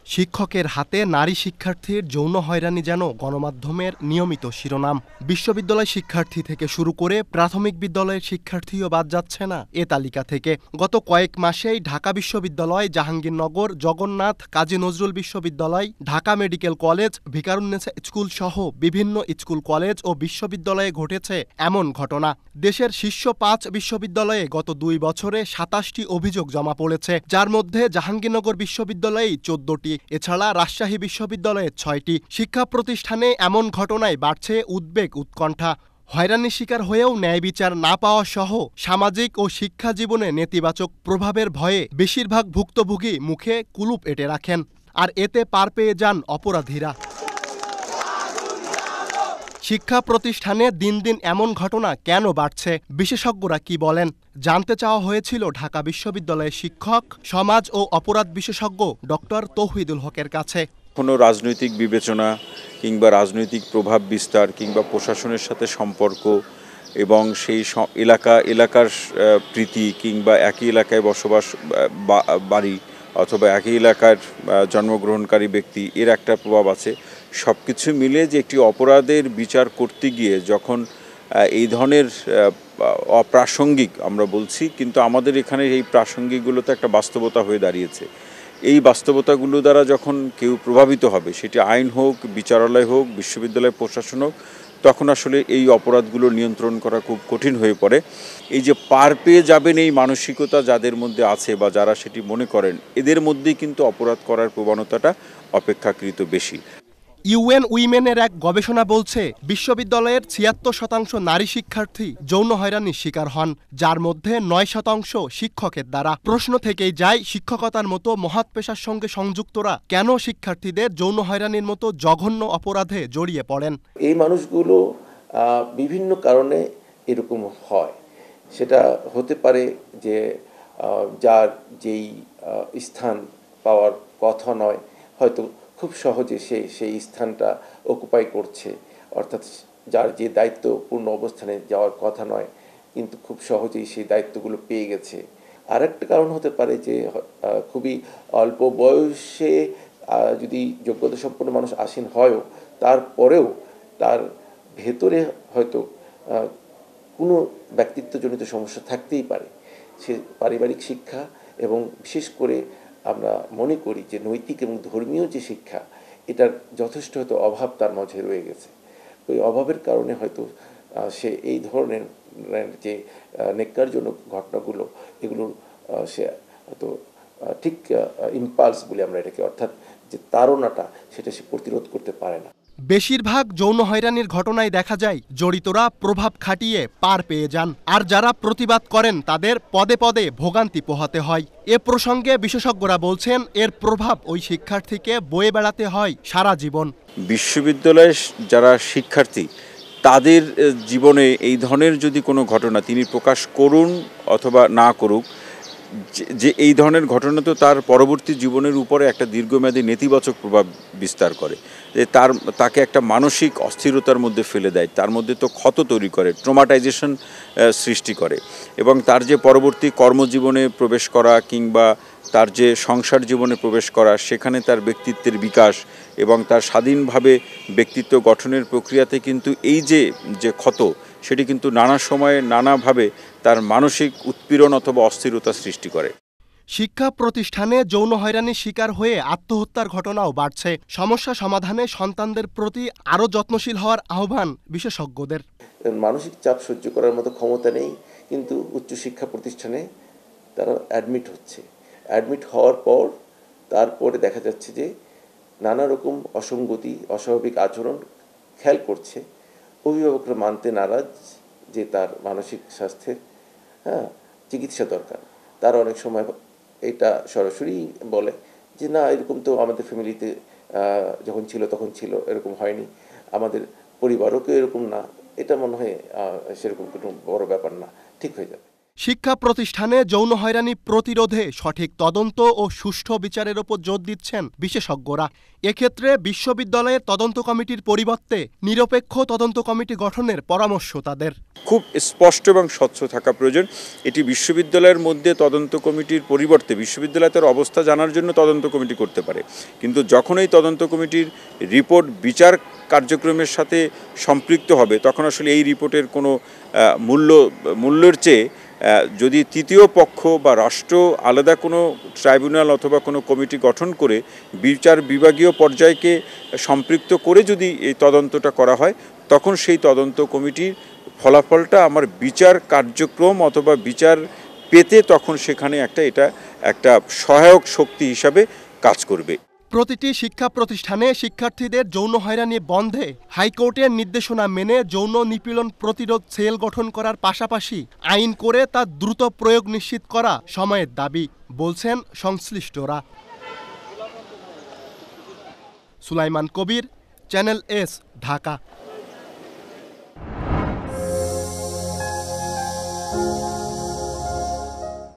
শিক্ষকের হাতে নারী শিক্ষার্থীর যৌন হয়রানি যেন গণমাধ্যমের নিয়মিত শিরোনাম। বিশ্ববিদ্যালয় শিক্ষার্থী থেকে শুরু করে প্রাথমিক বিদ্যালয়ের শিক্ষার্থীও বাদ যাচ্ছে না এ তালিকা থেকে। গত কয়েক মাসেই ঢাকা বিশ্ববিদ্যালয়, জাহাঙ্গীরনগর, জগন্নাথ, কাজী নজরুল বিশ্ববিদ্যালয়, Dhaka medical college, Viqarunnisa school সহ বিভিন্ন স্কুল, কলেজ ও বিশ্ববিদ্যালয়ে ঘটেছে এমন ঘটনা। দেশের শীর্ষ ৫ বিশ্ববিদ্যালয়ে গত ২ বছরে ২৭টি অভিযোগ জমা পড়েছে, যার মধ্যে জাহাঙ্গীরনগর বিশ্ববিদ্যালয়েই ১৪টি। এছাড়া রাজশাহী বিশ্ববিদ্যালয়ে ৬টি। শিক্ষা প্রতিষ্ঠানে এমন ঘটনায় বাড়ছে উদ্বেগ, উৎকণ্ঠা। হয়রানির শিকার হয়েও ন্যায় বিচার না পাওয়া সহ সামাজিক ও শিক্ষা জীবনে নেতিবাচক প্রভাবের ভয়ে বেশিরভাগ ভুক্তভোগী মুখে কুলুপ এঁটে রাখেন, আর এতে পার পেয়ে যান অপরাধীরা। শিক্ষা প্রতিষ্ঠানে দিন দিন এমন ঘটনা কেন বাড়ছে, বিশেষজ্ঞরা কি বলেন, জানতে চাওয়া হয়েছিল ঢাকা বিশ্ববিদ্যালয়ের শিক্ষক, সমাজ ও অপরাধ বিশেষজ্ঞ ডক্টর তৌহিদুল হকের কাছে। কোনো রাজনৈতিক বিবেচনা কিংবা রাজনৈতিক প্রভাব বিস্তার কিংবা প্রশাসনের সাথে সম্পর্ক এবং সেই এলাকার প্রীতি কিংবা একই এলাকায় বসবাস, বাড়ি অথবা একই এলাকার জন্মগ্রহণকারী ব্যক্তি, এর একটা প্রভাব আছে। সব কিছু মিলে যে একটি অপরাধের বিচার করতে গিয়ে যখন এই ধরনের অপ্রাসঙ্গিক আমরা বলছি, কিন্তু আমাদের এখানে এই প্রাসঙ্গিকগুলো তো একটা বাস্তবতা হয়ে দাঁড়িয়েছে। এই বাস্তবতাগুলো দ্বারা যখন কেউ প্রভাবিত হবে, সেটি আইন হোক, বিচারালয় হোক, বিশ্ববিদ্যালয় প্রশাসন হোক, তখন আসলে এই অপরাধগুলো নিয়ন্ত্রণ করা খুব কঠিন হয়ে পড়ে। এই যে পার পেয়ে যাবেন এই মানসিকতা যাদের মধ্যে আছে বা যারা সেটি মনে করেন, এদের মধ্যেই কিন্তু অপরাধ করার প্রবণতাটা অপেক্ষাকৃত বেশি। ইউএন উইমেনের এক গবেষণা বলছে, বিশ্ববিদ্যালয়ের ৭৬% নারী শিক্ষার্থী যৌন হয়রানির শিকার হন, যার মধ্যে ৯% শিক্ষকের দ্বারা। প্রশ্ন থেকেই যায়, শিক্ষকতার মতো মহৎ পেশার সঙ্গে সংযুক্তরা কেন শিক্ষার্থীদের যৌন হয়রানির মতো জঘন্য অপরাধে জড়িয়ে পড়েন? এই মানুষগুলো বিভিন্ন কারণে এরকম হয়। সেটা হতে পারে যে যার যেই স্থান পাওয়ার কথা নয়, হয়তো খুব সহজে সেই স্থানটা অকুপাই করছে, অর্থাৎ যার যে দায়িত্বপূর্ণ অবস্থানে যাওয়ার কথা নয়, কিন্তু খুব সহজেই সেই দায়িত্বগুলো পেয়ে গেছে। আরেকটা কারণ হতে পারে যে খুবই অল্প বয়সে যদি যোগ্যতা সম্পন্ন মানুষ আসীন হয়ও, তারপরেও তার ভেতরে হয়তো কোনো ব্যক্তিত্বজনিত সমস্যা থাকতেই পারে। সে পারিবারিক শিক্ষা এবং বিশেষ করে আমরা মনে করি যে নৈতিক এবং ধর্মীয় যে শিক্ষা, এটার যথেষ্ট হয়তো অভাব তার মাঝে রয়ে গেছে। ওই অভাবের কারণে হয়তো সে এই ধরনের যে ন্যাক্কারজনক ঘটনাগুলো, এগুলো সে হয়তো ঠিক ইম্পালস বলে আমরা এটাকে, অর্থাৎ যে তাড়নাটা, সেটা সে প্রতিরোধ করতে পারে না। বেশিরভাগ যৌন হয়রানির ঘটনায় দেখা যায় জড়িতরা প্রভাব খাটিয়ে পার পেয়ে যান, আর যারা প্রতিবাদ করেন তাদের পদে পদে ভোগান্তি পোহাতে হয়। এ প্রসঙ্গে বিশেষজ্ঞরা বলছেন, এর প্রভাব ওই শিক্ষার্থীকে বয়ে বেড়াতে হয় সারা জীবন। বিশ্ববিদ্যালয়ের যারা শিক্ষার্থী, তাদের জীবনে এই ধরনের যদি কোনো ঘটনা তিনি প্রকাশ করুন অথবা না করুক, যে এই ধরনের ঘটনা তো তার পরবর্তী জীবনের উপরে একটা দীর্ঘমেয়াদী নেতিবাচক প্রভাব বিস্তার করে, যে তাকে একটা মানসিক অস্থিরতার মধ্যে ফেলে দেয়, তার মধ্যে তো ক্ষত তৈরি করে, ট্রমাটাইজেশন সৃষ্টি করে, এবং তার যে পরবর্তী কর্মজীবনে প্রবেশ করা কিংবা তার যে সংসার জীবনে প্রবেশ করা, সেখানে তার ব্যক্তিত্বের বিকাশ এবং তার স্বাধীনভাবে ব্যক্তিত্ব গঠনের প্রক্রিয়াতে কিন্তু এই যে ক্ষত, সেটি কিন্তু নানা সময়ে নানাভাবে তার মানসিক উৎপীড়ন অথবা অস্থিরতা সৃষ্টি করে। শিক্ষা প্রতিষ্ঠানে যৌন হয়রানির শিকার হয়ে আত্মহত্যার ঘটনাও বাড়ছে। সমস্যা সমাধানে সন্তানদের প্রতি আরও যত্নশীল হওয়ার আহ্বান বিশেষজ্ঞদের। মানসিক চাপ সহ্য করার মতো ক্ষমতা নেই, কিন্তু উচ্চশিক্ষা প্রতিষ্ঠানে তারা অ্যাডমিট হওয়ার পর তারপরে দেখা যাচ্ছে যে নানা রকম অসঙ্গতি, অস্বাভাবিক আচরণ খেয়াল করছে। অভিভাবকরা মানতে নারাজ যে তার মানসিক স্বাস্থ্যের চিকিৎসা দরকার। তারা অনেক সময় এটা সরাসরি বলে যে না, এরকম তো আমাদের ফ্যামিলিতে যখন ছিল তখন ছিল, এরকম হয়নি, আমাদের পরিবারও কেউ এরকম না, এটা মনে হয় সেরকম কোনো বড় ব্যাপার না, ঠিক হয়ে যাবে। শিক্ষা প্রতিষ্ঠানে যৌন হয়রানি প্রতিরোধে সঠিক তদন্ত ও সুষ্ঠু বিচারের ওপর জোর দিচ্ছেন বিশেষজ্ঞরা। এক্ষেত্রে বিশ্ববিদ্যালয়ের তদন্ত কমিটির পরিবর্তে নিরপেক্ষ তদন্ত কমিটি গঠনের পরামর্শ তাদের। খুব স্পষ্ট এবং স্বচ্ছ থাকা প্রয়োজন। এটি বিশ্ববিদ্যালয়ের মধ্যে তদন্ত কমিটির পরিবর্তে বিশ্ববিদ্যালয় তার অবস্থা জানার জন্য তদন্ত কমিটি করতে পারে, কিন্তু যখন এই তদন্ত কমিটির রিপোর্ট বিচার কার্যক্রমের সাথে সম্পৃক্ত হবে তখন আসলে এই রিপোর্টের কোনো মূল্যের চেয়ে যদি তৃতীয় পক্ষ বা রাষ্ট্র আলাদা কোনো ট্রাইব্যুনাল অথবা কোনো কমিটি গঠন করে বিচার বিভাগীয় পর্যায়কে সম্পৃক্ত করে যদি এই তদন্তটা করা হয় তখন সেই তদন্ত কমিটির ফলাফলটা আমার বিচার কার্যক্রম অথবা বিচার পেতে তখন সেখানে এটা একটা সহায়ক শক্তি হিসাবে কাজ করবে। প্রতিটি শিক্ষা প্রতিষ্ঠানে শিক্ষার্থীদের যৌন হয়রানি বন্ধে হাইকোর্টের নির্দেশনা মেনে যৌন নিপীড়ন প্রতিরোধ সেল গঠন করার পাশাপাশি আইন করে তা দ্রুত প্রয়োগ নিশ্চিত করা সময়ের দাবি বলছেন সংশ্লিষ্টরা। Sulaiman Kabir, channel S, Dhaka.